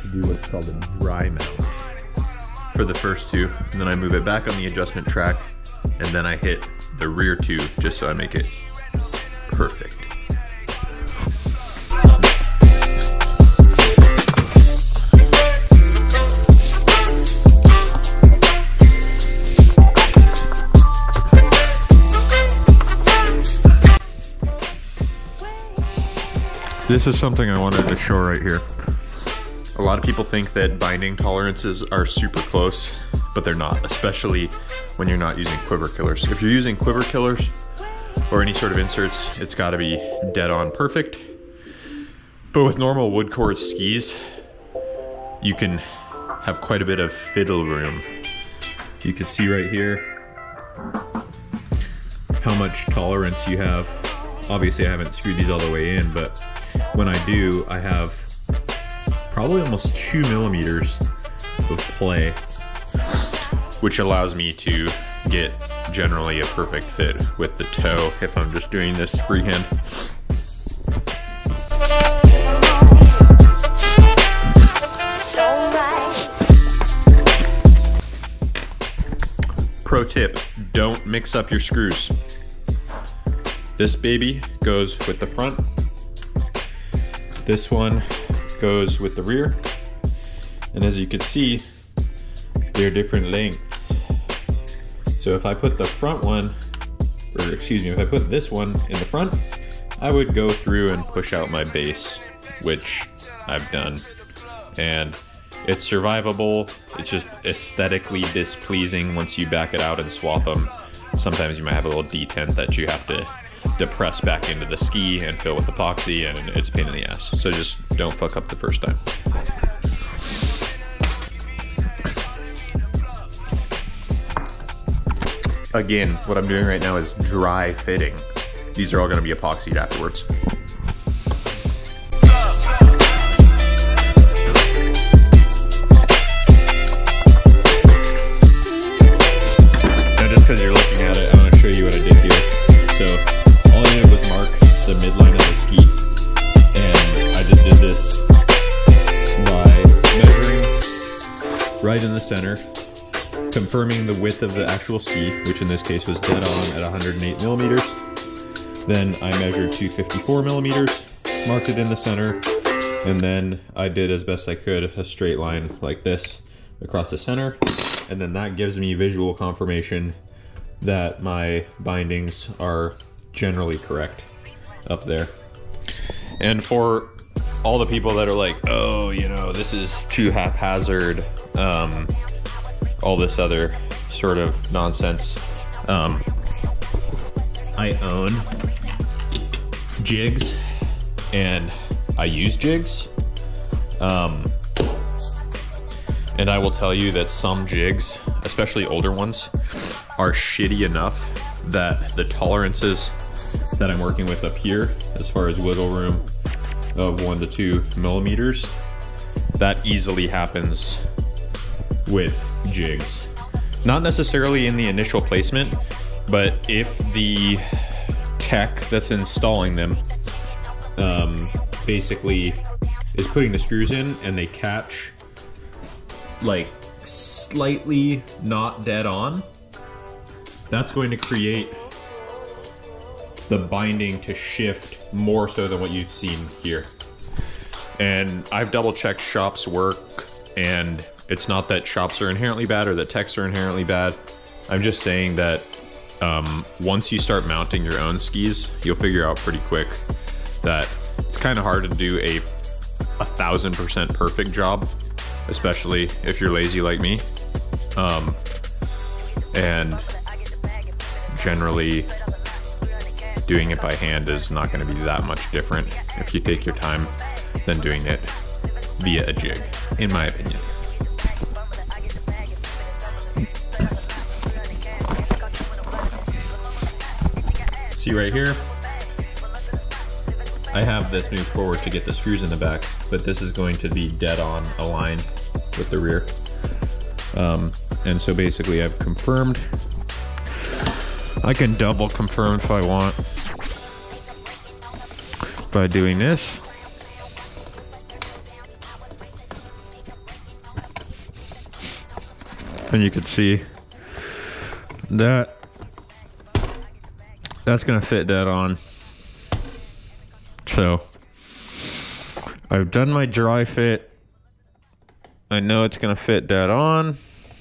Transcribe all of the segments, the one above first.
do what's called a dry mount for the first two, and then I move it back on the adjustment track, and then I hit the rear two just so I make it perfect. This is something I wanted to show right here. A lot of people think that binding tolerances are super close, but they're not, especially when you're not using quiver killers. If you're using quiver killers or any sort of inserts, it's gotta be dead on perfect. But with normal wood core skis, you can have quite a bit of fiddle room. You can see right here how much tolerance you have. Obviously I haven't screwed these all the way in, but when I do, I have probably almost 2 millimeters of play, which allows me to get generally a perfect fit with the toe if I'm just doing this freehand. Pro tip, don't mix up your screws. This baby goes with the front. This one goes with the rear. And as you can see, they're different lengths. So if I put the front one, or excuse me, if I put this one in the front, I would go through and push out my base, which I've done. And it's survivable. It's just aesthetically displeasing once you back it out and swap them. Sometimes you might have a little detent that you have to depress back into the ski and fill with epoxy, and it's a pain in the ass. So just don't fuck up the first time. Again, what I'm doing right now is dry fitting. These are all gonna be epoxied afterwards. Now just because you're looking at it, I wanna show you what I did here. So all I did was mark the midline of the ski, and I just did this by measuring right in the center, confirming the width of the actual ski, which in this case was dead on at 108 millimeters. Then I measured 254 millimeters, marked it in the center, and then I did as best I could a straight line like this across the center, and then that gives me visual confirmation that my bindings are generally correct up there. And for all the people that are like, oh, you know, this is too haphazard, all this other sort of nonsense, I own jigs and I use jigs, and I will tell you that some jigs, especially older ones, are shitty enough that the tolerances that I'm working with up here, as far as wiggle room of 1 to 2 millimeters, that easily happens with jigs. Not necessarily in the initial placement, but if the tech that's installing them basically is putting the screws in and they catch like slightly not dead on, that's going to create the binding to shift more so than what you've seen here. And I've double checked shops' work, and it's not that shops are inherently bad or that techs are inherently bad. I'm just saying that once you start mounting your own skis, you'll figure out pretty quick that it's kind of hard to do a 1000% perfect job, especially if you're lazy like me. And generally doing it by hand is not going to be that much different if you take your time than doing it via a jig, in my opinion. See right here, I have this moved forward to get the screws in the back, but this is going to be dead on aligned with the rear. And so basically I've confirmed. I can double confirm if I want by doing this. And you can see that that's gonna fit dead on. So I've done my dry fit. I know it's gonna fit dead on.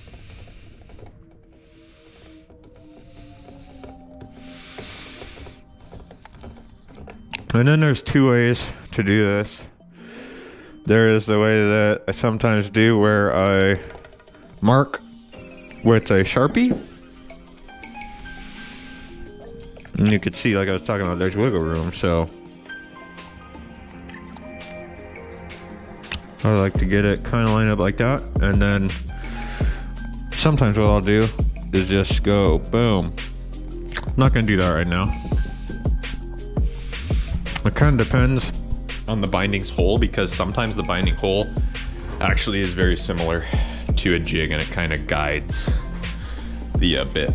And then there's two ways to do this. There is the way that I sometimes do where I mark with a Sharpie. And you can see, like I was talking about, there's wiggle room, so I like to get it kind of lined up like that. And then sometimes what I'll do is just go boom. I'm not gonna do that right now. It kind of depends on the binding's hole, because sometimes the binding hole actually is very similar to a jig and it kind of guides the bit.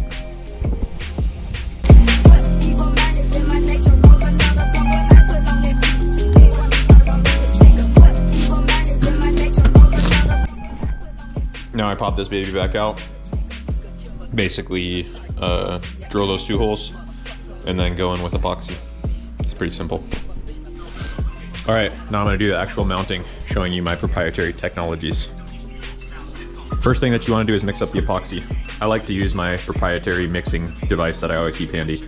Now I pop this baby back out, basically drill those two holes and then go in with epoxy. It's pretty simple. All right, now I'm gonna do the actual mounting, showing you my proprietary technologies. First thing that you wanna do is mix up the epoxy. I like to use my proprietary mixing device that I always keep handy.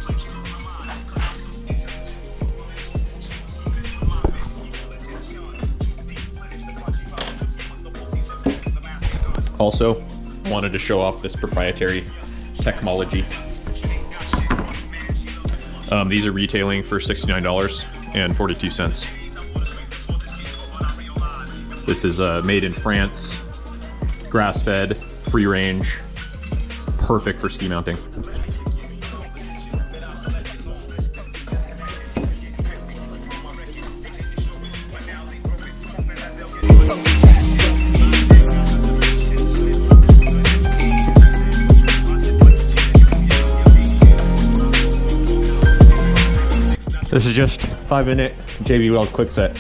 Also, wanted to show off this proprietary technology. These are retailing for $69.42. This is made in France, grass-fed, free range, perfect for ski mounting. This is just 5-minute JB Weld quick set.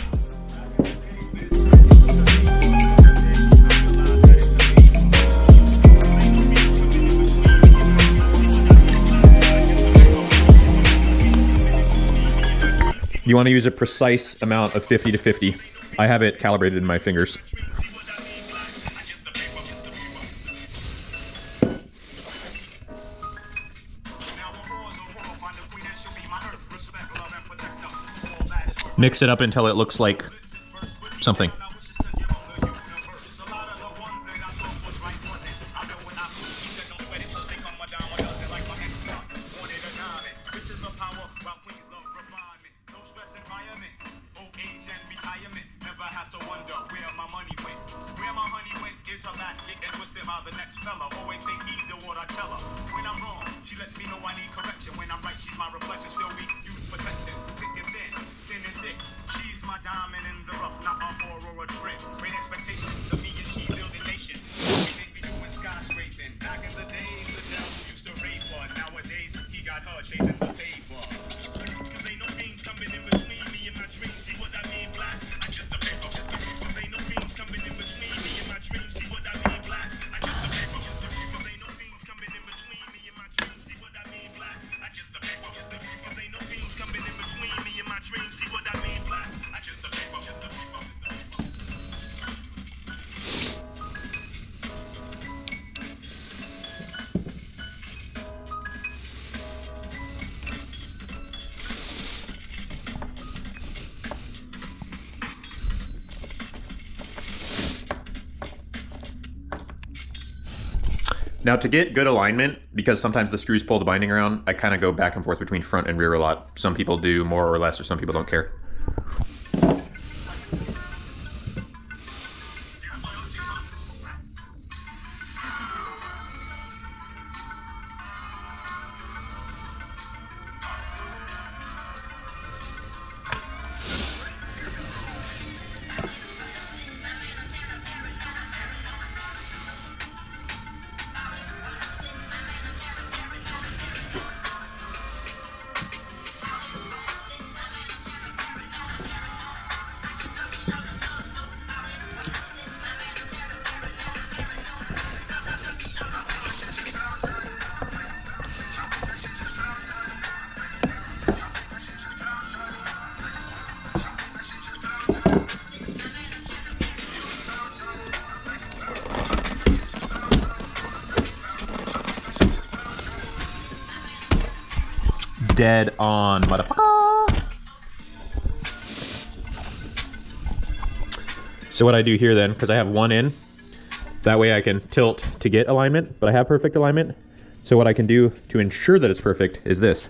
You want to use a precise amount of 50 to 50. I have it calibrated in my fingers. Mix it up until it looks like something. Now to get good alignment, because sometimes the screws pull the binding around, I kind of go back and forth between front and rear a lot. Some people do more or less, or some people don't care. dead on, motherfucker. So what I do here then, because I have one in, that way I can tilt to get alignment, but I have perfect alignment. So what I can do to ensure that it's perfect is this.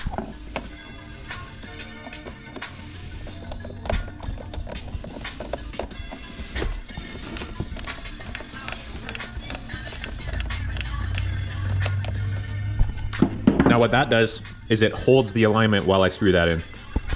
Now what that does is it holds the alignment while I screw that in.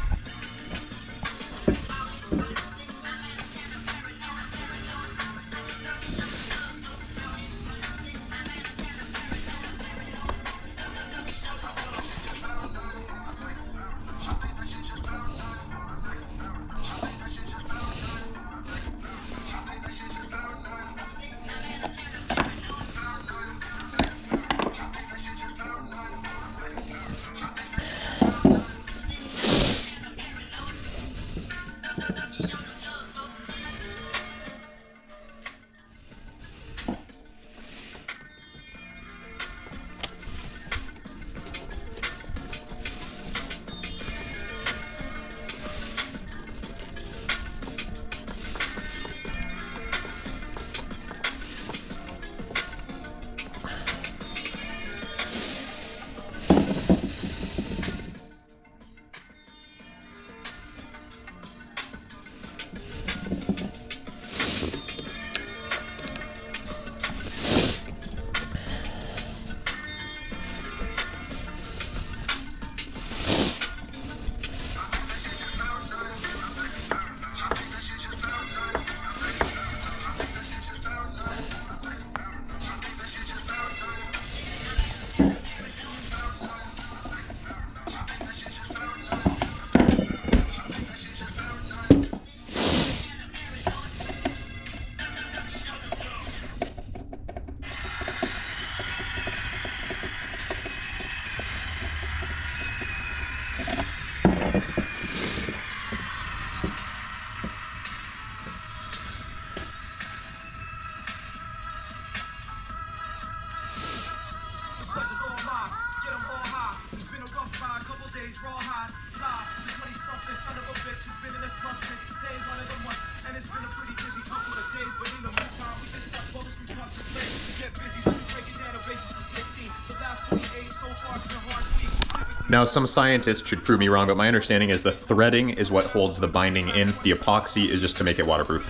Now, some scientists should prove me wrong, but my understanding is the threading is what holds the binding in. The epoxy is just to make it waterproof.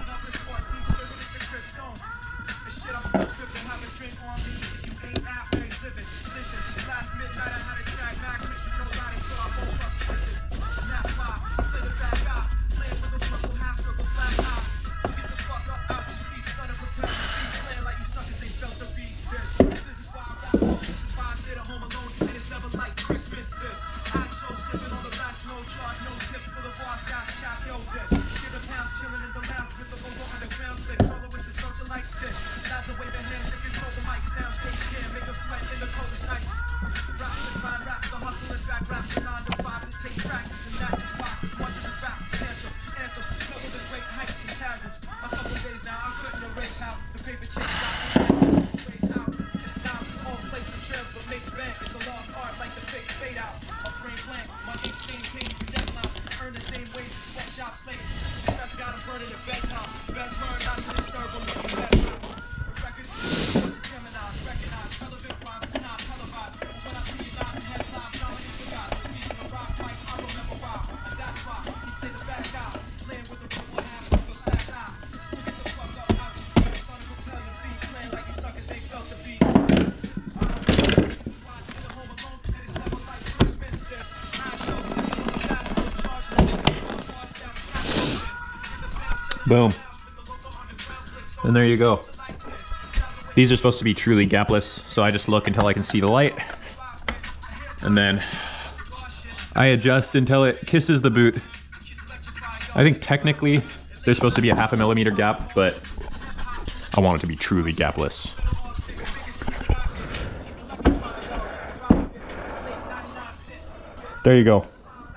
Boom. And there you go. These are supposed to be truly gapless, so I just look until I can see the light. And then I adjust until it kisses the boot. I think technically there's supposed to be a 0.5 millimeter gap, but I want it to be truly gapless. There you go.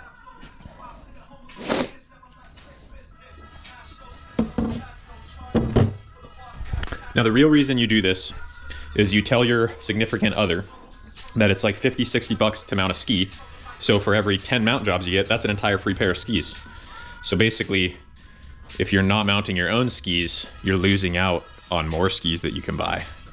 Now, the real reason you do this is you tell your significant other that it's like 50, 60 bucks to mount a ski, So for every 10 mount jobs you get, that's an entire free pair of skis. So basically, if you're not mounting your own skis, you're losing out on more skis that you can buy.